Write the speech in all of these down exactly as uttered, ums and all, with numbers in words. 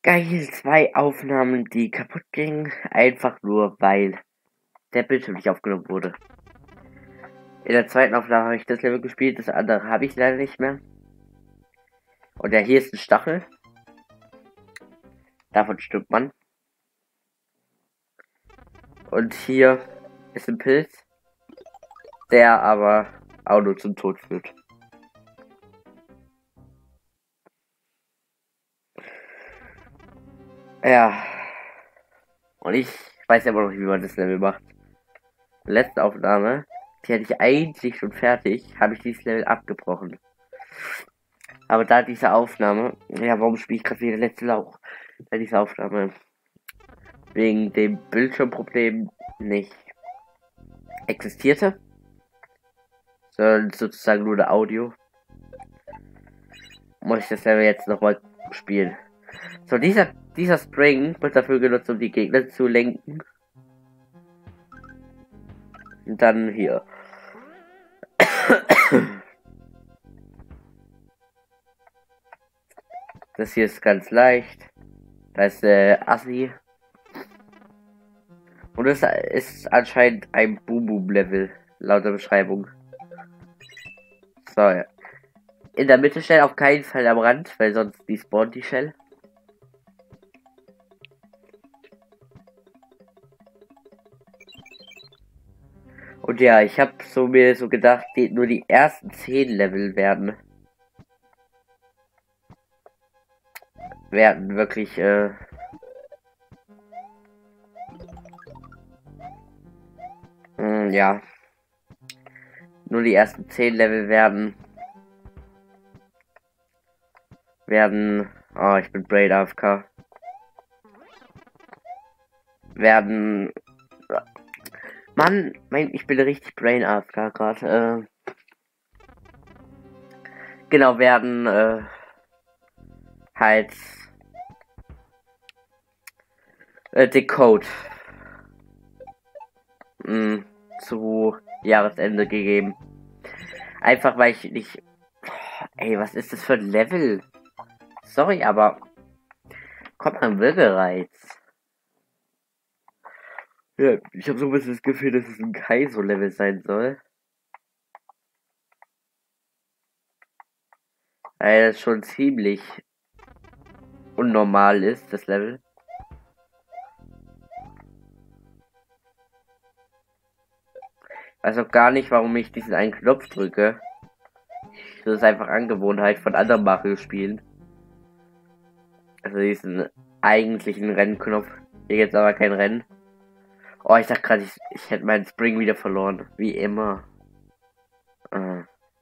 Geil, zwei Aufnahmen, die kaputt gingen, einfach nur weil der Bildschirm nicht aufgenommen wurde. In der zweiten Aufnahme habe ich das Level gespielt, das andere habe ich leider nicht mehr. Und ja, hier ist ein Stachel. Davon stirbt man. Und hier ist ein Pilz, der aber auch nur zum Tod führt. Ja. Und ich weiß aber noch nicht, wie man das Level macht. Letzte Aufnahme, die hatte ich eigentlich schon fertig, habe ich dieses Level abgebrochen. Aber da diese Aufnahme, ja, warum spiele ich gerade wieder letzte Lauch? Da diese Aufnahme wegen dem Bildschirmproblem nicht existierte, sondern sozusagen nur der Audio, muss ich das Level jetzt nochmal spielen. So, dieser, dieser Spring wird dafür genutzt, um die Gegner zu lenken. Und dann hier. Das hier ist ganz leicht. Da ist äh, Assi. Und es ist anscheinend ein Boom-Boom-Level, laut der Beschreibung. So, ja. In der Mitte Shell, auf keinen Fall am Rand, weil sonst die spawnt die Shell. Und ja, ich habe so mir so gedacht, die, nur die ersten zehn Level werden werden wirklich äh, mh, ja, nur die ersten zehn Level werden werden oh, ich bin Braid A F K werden Mann, mein, ich bin richtig Brain A F K gerade. Äh, genau, werden äh, halt äh, den Code mh, zu Jahresende gegeben. Einfach weil ich nicht. Ey, was ist das für ein Level? Sorry, aber kommt man Würgereiz. Ja, ich habe so ein bisschen das Gefühl, dass es ein Kaizo-Level sein soll. Weil das schon ziemlich unnormal ist, das Level. Ich weiß auch gar nicht, warum ich diesen einen Knopf drücke. Das ist einfach Angewohnheit von anderen Mario-Spielen. Also diesen eigentlichen Rennknopf. Hier gibt's aber kein Rennen. Oh, ich dachte gerade, ich, ich hätte meinen Spring wieder verloren. Wie immer. Äh.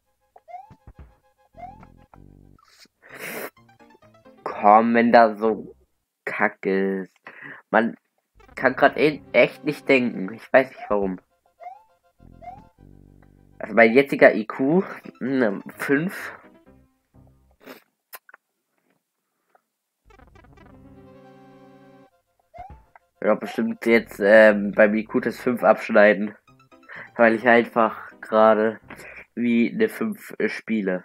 Komm, wenn da so kacke ist. Man kann gerade e echt nicht denken. Ich weiß nicht warum. Also mein jetziger I Q fünf. Ja, bestimmt jetzt ähm, beim I Q-Test fünf abschneiden. Weil ich einfach gerade wie eine fünf äh, spiele.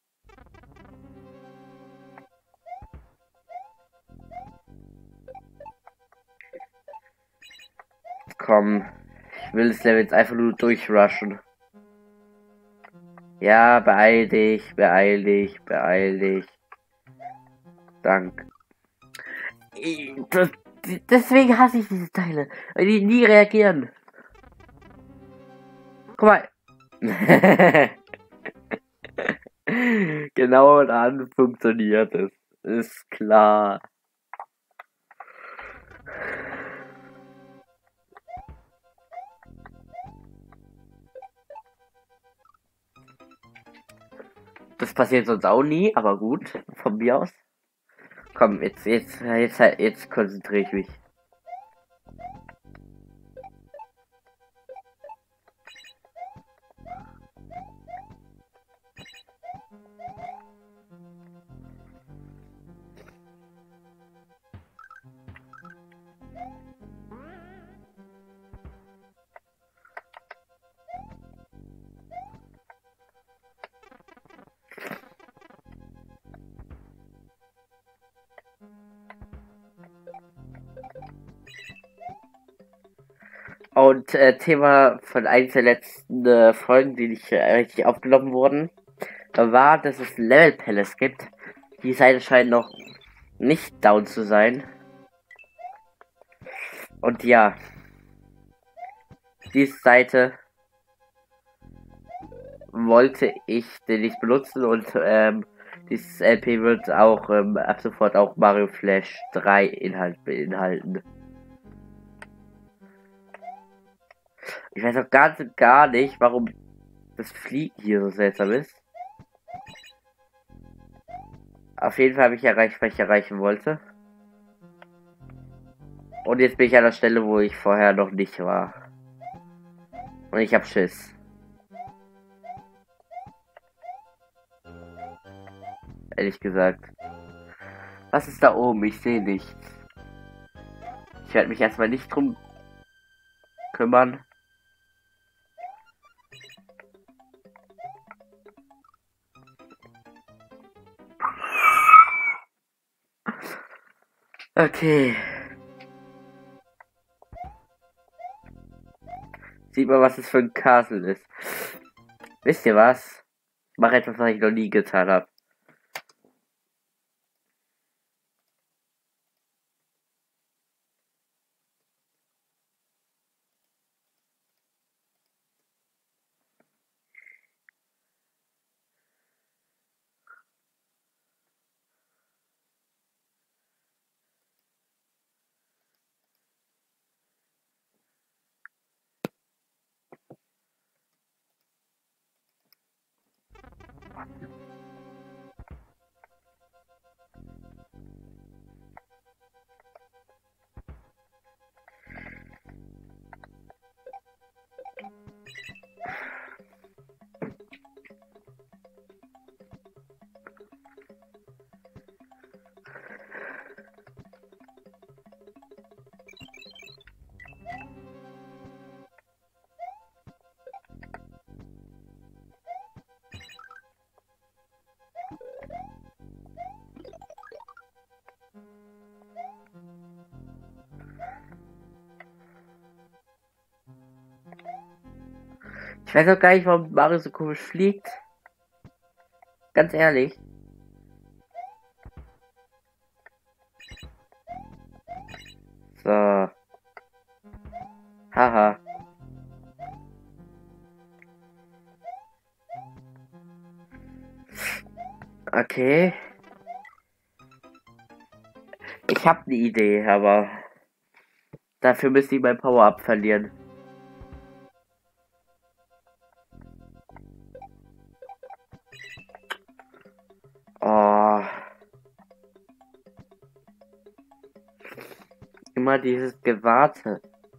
Komm, ich will das Level jetzt einfach nur durchrushen. Ja, beeil dich, beeil dich, beeil dich. Dank. Das, deswegen hasse ich diese Teile, weil die nie reagieren. Guck mal. Genau dann funktioniert es. Ist klar. Das passiert sonst auch nie, aber gut, von mir aus. Komm, jetzt, jetzt, jetzt, jetzt konzentriere ich mich. Und äh, Thema von eins der letzten äh, Folgen, die nicht äh, richtig aufgenommen wurden, war, dass es Level Palace gibt. Die Seite scheint noch nicht down zu sein. Und ja, diese Seite wollte ich den nicht benutzen und ähm, dieses L P wird auch ähm, ab sofort auch Mario Flash drei Inhalt beinhalten. Ich weiß auch ganz gar nicht, warum das Fliegen hier so seltsam ist. Auf jeden Fall habe ich erreicht, was ich erreichen wollte. Und jetzt bin ich an der Stelle, wo ich vorher noch nicht war. Und ich habe Schiss. Ehrlich gesagt. Was ist da oben? Ich sehe nichts. Ich werde mich erstmal nicht drum kümmern. Okay. Sieht mal, was es für ein Castle ist. Wisst ihr was? Ich mache etwas, was ich noch nie getan habe. Ich weiß auch gar nicht, warum Mario so komisch fliegt. Ganz ehrlich. So. Haha. Okay. Ich habe eine Idee, aber dafür müsste ich mein Power-Up verlieren. Oh. Immer dieses Gewarte.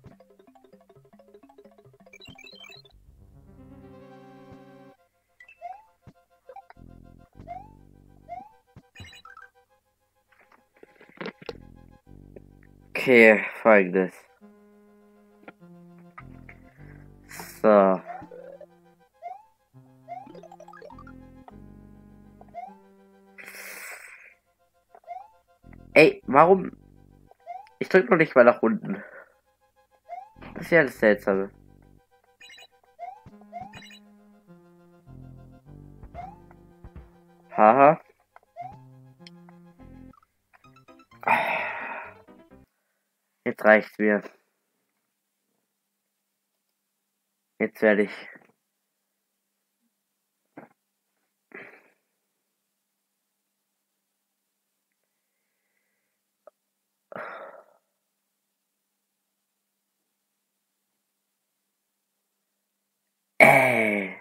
Okay, folgendes. So. Ey, warum? Ich drück noch nicht mal nach unten. Das ist ja das Seltsame. Haha. Jetzt reicht's mir. Jetzt werde ich. Ey.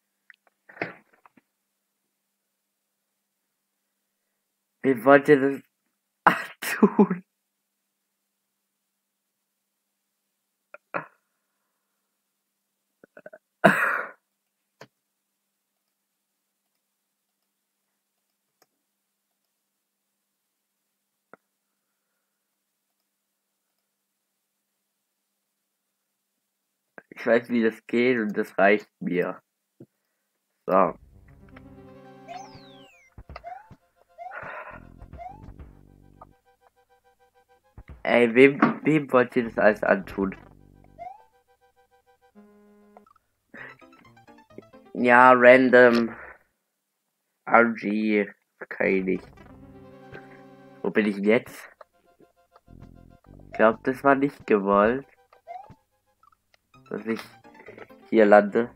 Wie wollt ihr das ach, tun? Ich weiß, wie das geht und das reicht mir. So. Ey, wem, wem wollt ihr das alles antun? Ja, random. R G. Kann ich nicht. Wo bin ich denn jetzt? Ich glaube, das war nicht gewollt. Dass ich hier lande.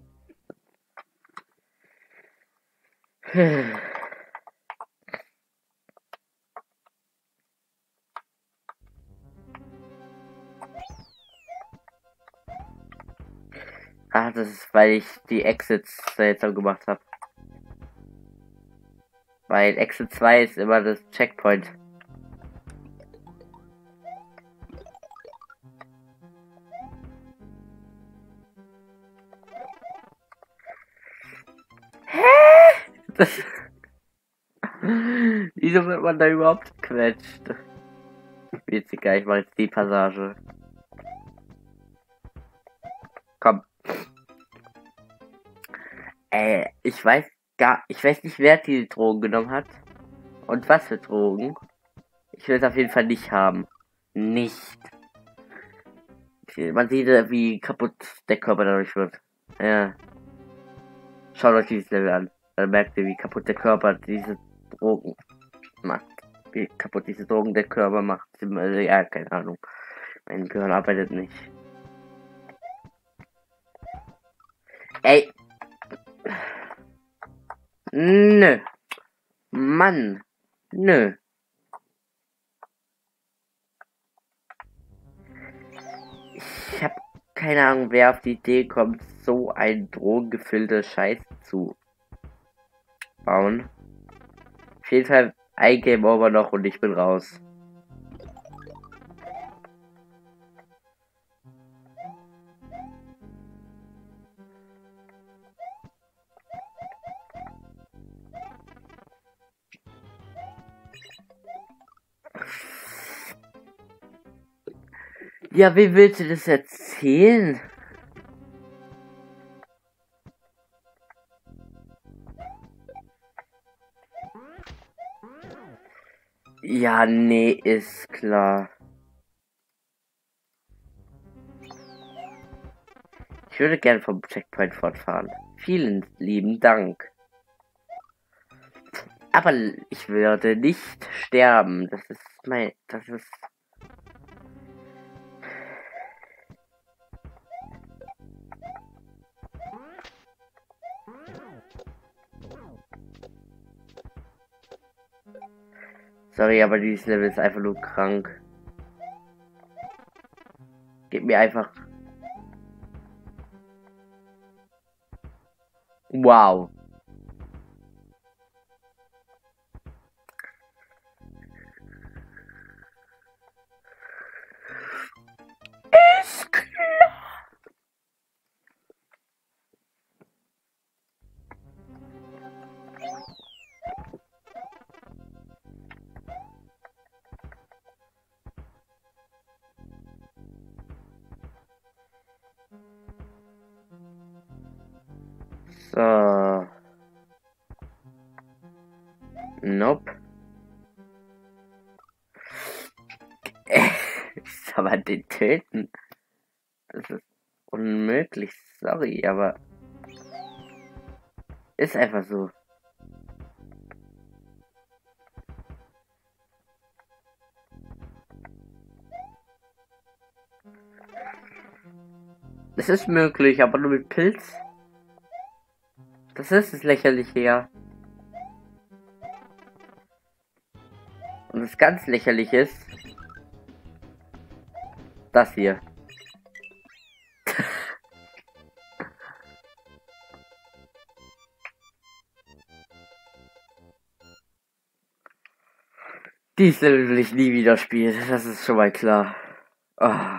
Ah, das ist, weil ich die Exits seltsam gemacht habe. Weil Exit zwei ist immer das Checkpoint. Hä? Das Wieso wird man da überhaupt gequetscht? Witzig, ich mache jetzt die Passage. Komm. Äh, ich weiß gar, ich weiß nicht, wer die Drogen genommen hat. Und was für Drogen. Ich will es auf jeden Fall nicht haben. Nicht. Man sieht, wie kaputt der Körper dadurch wird. Ja. Schaut euch dieses Level an. Dann merkt ihr, wie kaputt der Körper diese Drogen macht. Wie kaputt diese Drogen der Körper macht. Ja, keine Ahnung. Mein Gehirn arbeitet nicht. Ey. Nö. Mann. Nö. Ich hab keine Ahnung, wer auf die Idee kommt, so ein drogengefüllter Scheiß zu bauen. Auf jeden Fall ein Game Over noch und ich bin raus. Ja, wie willst du das erzählen? Ja, nee, ist klar. Ich würde gerne vom Checkpoint fortfahren. Vielen lieben Dank. Aber ich würde nicht sterben. Das ist mein... Das ist... Sorry, aber dieses Level ist einfach nur krank. Gib mir einfach... Wow. Ist klar. So. Nope. Soll man den töten? Das ist unmöglich. Sorry, aber... Ist einfach so. Es ist möglich, aber nur mit Pilz. Das ist das Lächerliche, ja. Und das ganz Lächerliche ist das hier. Dies Level will ich nie wieder spielen, das ist schon mal klar. Oh.